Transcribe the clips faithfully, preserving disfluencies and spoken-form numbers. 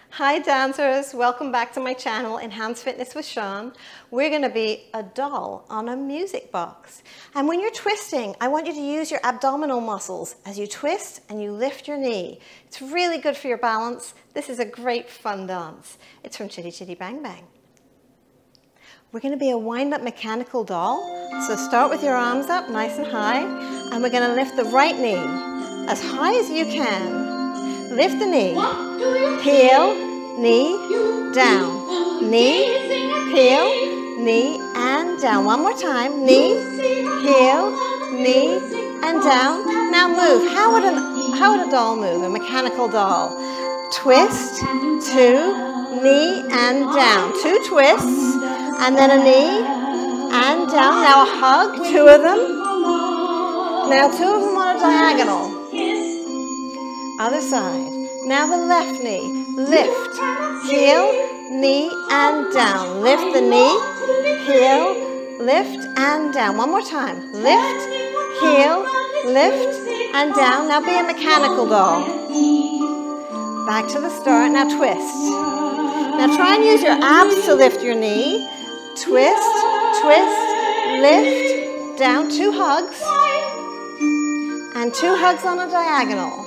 Hi dancers, welcome back to my channel, Enhanced Fitness with Shawn. We're going to be a doll on a music box. And when you're twisting, I want you to use your abdominal muscles as you twist and you lift your knee. It's really good for your balance. This is a great fun dance. It's from Chitty Chitty Bang Bang. We're going to be a wind-up mechanical doll. So start with your arms up nice and high, and we're going to lift the right knee as high as you can. Lift the knee, heel, knee, down, knee, heel, knee, and down. One more time, knee, heel, knee, and down. Now move. How would, an, how would a doll move, a mechanical doll? Twist, two, knee, and down. Two twists, and then a knee, and down. Now a hug, two of them. Now two of them on a diagonal. Other side. Now the left knee. Lift, heel, knee, and down. Lift the knee, heel, lift, and down. One more time. Lift, heel, lift, and down. Now be a mechanical doll. Back to the start. Now twist. Now try and use your abs to lift your knee. Twist, twist, lift, down. Two hugs. And two hugs on a diagonal.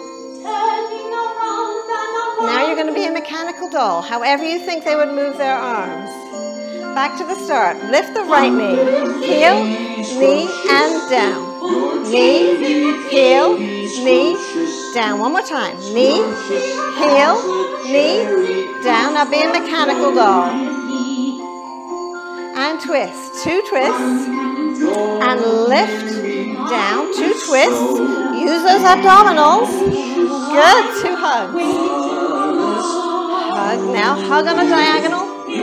Now you're going to be a mechanical doll, however you think they would move their arms. Back to the start. Lift the right knee, heel, knee, and down. Knee, heel, knee, down. One more time. Knee, heel, knee, down. Now be a mechanical doll. And twist. Two twists. And lift, down. Two twists. Use those abdominals. Good. Two hugs. Hug. Now hug on a diagonal.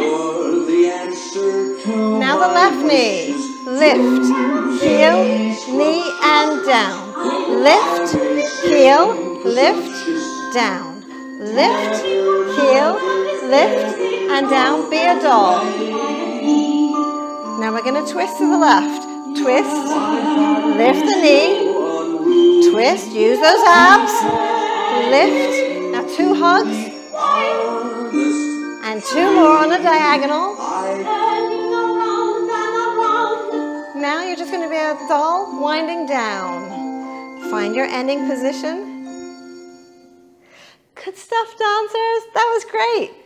Now the left knee. Lift, heel, knee, and down. Lift, heel, lift, down. Lift, heel, lift, and down. Be a doll. Now we're going to twist to the left. Twist, lift the knee, twist, use those abs, lift. Now two hugs. And two more on a diagonal. Now you're just going to be a doll winding down. Find your ending position. Good stuff, dancers. That was great.